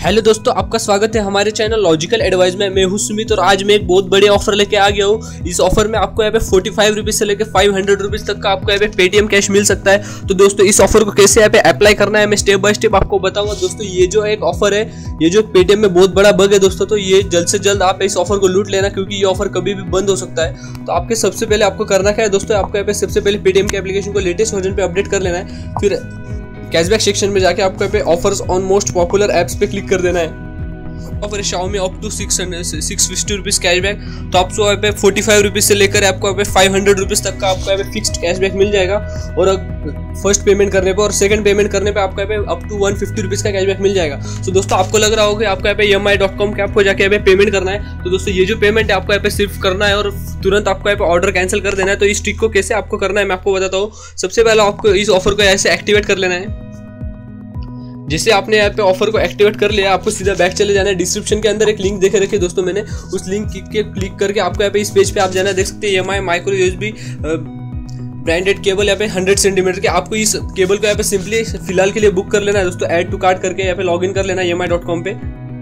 Hello दोस्तों, आपका स्वागत है हमारे चैनल लॉजिकल एडवाइस में। मैं हूं सुमित और आज मैं एक बहुत बड़े ऑफर लेके आ गया हूं। इस ऑफर में आपको यहाँ पे 45 रुपीज से लेकर 500 रुपीज तक का आपको यहाँ पे पेटीएम कैश मिल सकता है। तो दोस्तों इस ऑफर को कैसे यहाँ पे अप्लाई करना है मैं स्टेप बाय स्टेप आपको बताऊंगा। दोस्तों ये जो एक ऑफर है, ये जो पेटीएम में बहुत बड़ा बग है दोस्तों, तो ये जल्द से जल्द आप इस ऑफर को लूट लेना, क्योंकि ये ऑफर कभी भी बंद हो सकता है। तो आपके सबसे पहले आपको करना क्या है दोस्तों, आपको यहाँ पे सबसे पहले पेटीएम के एप्लीकेशन को लेटेस्ट वर्जन पे अपडेट कर लेना है। फिर कैशबैक सेक्शन में जाके आपको यहाँ पे offers on most popular apps पे क्लिक कर देना है। Offer Xiaomi up to 650 rupees cashback. तो आपको यहाँ पे 45 रुपीज से लेकर आपको यहाँ पे 500 रुपीज तक का आपको यहाँ पे फिक्स्ड कैशबैक मिल जाएगा। और फर्स्ट पेमेंट करने पे और सेकंड पेमेंट करने पे आपको यहाँ पे अप टू 150 रुपीज का कैशबैक मिल जाएगा। तो दोस्तों आपको लग रहा होगा कि आपको यहाँ पे EMI.com के आपको जाके यहाँ पे पेमेंट करना है। तो दोस्तों ये जो पेमेंट है आपको यहाँ पे सिर्फ करना है और तुरंत आपको यहाँ पे ऑर्डर कैंसिल कर देना है। तो इस ट्रिक को कैसे आपको करना है मैं आपको बताता हूँ। सबसे पहले आपको इस ऑफर को ऐसे एक्टिवेट कर लेना है। जैसे आपने यहाँ पे ऑफर को एक्टिवेट कर लिया, आपको सीधा बैक चले जाना है। डिस्क्रिप्शन के अंदर एक लिंक देखे रखिए दोस्तों मैंने, उस लिंक के क्लिक करके आपको यहाँ पे इस पेज पे आप जाना है। देख सकते हैं EMI micro USB branded cable यहाँ पे 100 सेंटीमीटर के। आपको इस केबल को यहाँ पे सिंपली फिलहाल के लिए बुक कर लेना है दोस्तों। ऐड टू कार्ट करके यहाँ पे लॉग इन कर लेना है EMI.com पे।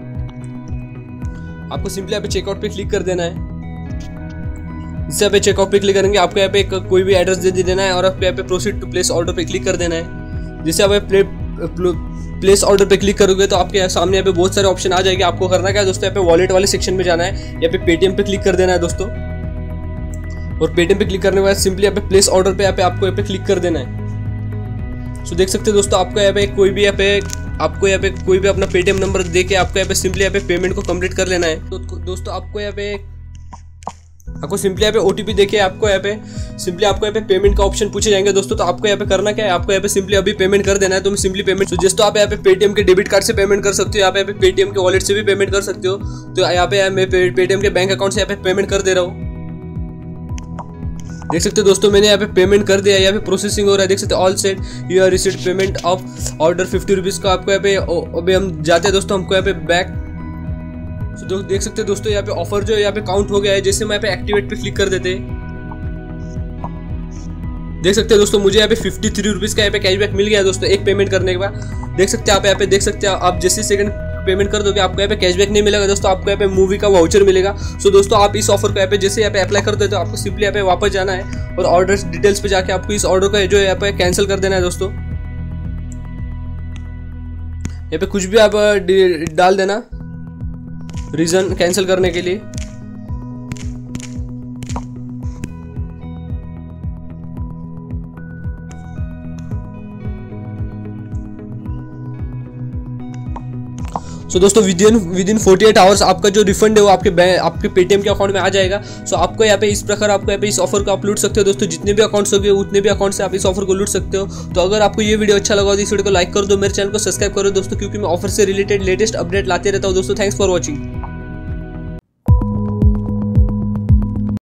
आपको सिंपली यहाँ पे चेकआउट पे क्लिक कर देना है। इससे यहाँ पे चेकआउट पे क्लिक करेंगे, आपको यहाँ पे कोई भी एड्रेस दे देना है और आपको यहाँ पे प्रोसीड टू प्लेस ऑर्डर पे क्लिक कर देना है। जिससे आप प्लेस ऑर्डर पे क्लिक करोगे तो आपके सामने यहाँ पे बहुत सारे ऑप्शन आ जाएंगे। आपको करना क्या है दोस्तों, यहाँ पे वॉलेट वाले सेक्शन में जाना है, यहाँ पे पेटीएम पे क्लिक कर देना है दोस्तों। और पेटीएम पे क्लिक करने के बाद सिंपली यहाँ पे प्लेस ऑर्डर पे आपको यहाँ पे क्लिक कर देना है। सो देख सकते हैं दोस्तों, आपको यहाँ पे कोई भी अपना पेटीएम नंबर दे के आपको यहाँ पे सिंपली यहाँ पे पेमेंट को कंप्लीट कर लेना है। तो दोस्तों आपको सिंपली यहाँ पे OTP देके आपको यहाँ पे पेमेंट का ऑप्शन पूछे जाएंगे दोस्तों। तो आपको यहाँ पे करना क्या है, आपको यहाँ पे सिंपली अभी पेमेंट कर देना है। तो सिंपली पेमेंट जस्ट तो आप यहाँ पे पेटीएम के डेबिट कार्ड से पेमेंट कर सकते हो, यहाँ पे पेटीएम के वॉलेट से भी पेमेंट कर सकते हो। तो यहाँ पे मैं पेटीएम के बैंक अकाउंट से यहाँ पे पेमेंट कर दे रहा हूँ। देख सकते हो दोस्तों मैंने यहाँ पे पेमेंट कर दिया, यहाँ पे प्रोसेसिंग हो रहा है। देख सकते all set, you are received payment of order 50 rupees का। आपको यहाँ पे अभी हम जाते हैं दोस्तों, हमको यहाँ पे बैक। तो देख सकते हैं दोस्तों यहाँ पे ऑफर जो यहाँ पे काउंट हो गया है। जैसे मैं यहाँ पे एक्टिवेट पे क्लिक कर देते हैं, देख सकते हैं दोस्तों मुझे यहाँ पे 53 रुपीज का यहाँ पे कैशबैक मिल गया है दोस्तों एक पेमेंट करने के बाद। देख सकते हैं आप यहाँ पे देख सकते हैं, आप जैसे सेकंड पेमेंट कर दोगे आपको यहाँ पे कैशबैक नहीं मिलेगा दोस्तों, आपको यहाँ पे मूवी का वाउचर मिलेगा। सो दोस्तों आप इस ऑफर को यहाँ पे जैसे यहाँ पे अप्लाई कर देते हो, आपको सिंपली यहाँ पे वापस जाना है और ऑर्डर डिटेल्स पे जाके आपको इस ऑर्डर को जो यहाँ पे कैंसिल कर देना है दोस्तों। यहाँ पे कुछ भी आप डाल देना रीजन कैंसिल करने के लिए। सो दोस्तों विद इन 48 आवर्स आपका जो रिफंड है वो आपके पेटीएम के अकाउंट में आ जाएगा। सो आपको यहाँ पे इस प्रकार आपको यहाँ पे इस ऑफर को आप लूट सकते हो दोस्तों। जितने भी अकाउंट्स होंगे उतने भी अकाउंट से आप इस ऑफर को लूट सकते हो। तो अगर आपको ये वीडियो अच्छा लगा तो इस वीडियो को लाइक कर दो, मेरे चैनल को सब्सक्राइब करो दोस्तों, क्योंकि मैं ऑफर से रिलेटेड लेटेस्ट अपडेट लाते रहता हूँ दोस्तों। Thanks for watching.